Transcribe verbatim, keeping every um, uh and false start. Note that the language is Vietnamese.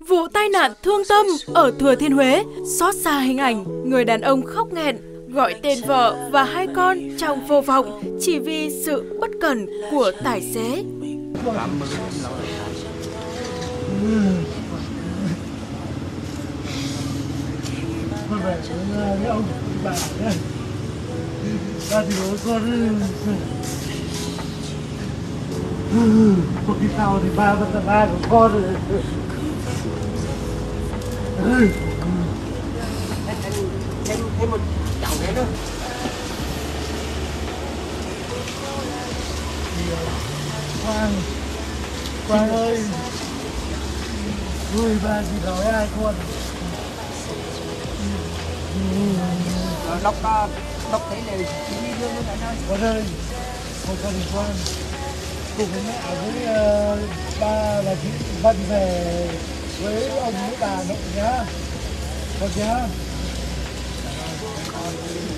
Vụ tai nạn thương tâm ở Thừa Thiên Huế, xót xa hình ảnh người đàn ông khóc nghẹn gọi tên vợ và hai con trong vô vọng chỉ vì sự bất cẩn của tài xế. Một cái sau thì ba vẫn là ba của con rồi. Thêm, thêm một chậu nữa nữa. Quang, Quang ơi, ui ba gì nói ai con. Đốc, đốc thấy là đi đưa nó lại thôi. Con ơi, con con đừng Quang. Cùng với mẹ với uh, ba và chị Vân về với ông với bà nội nhá. Con nhá.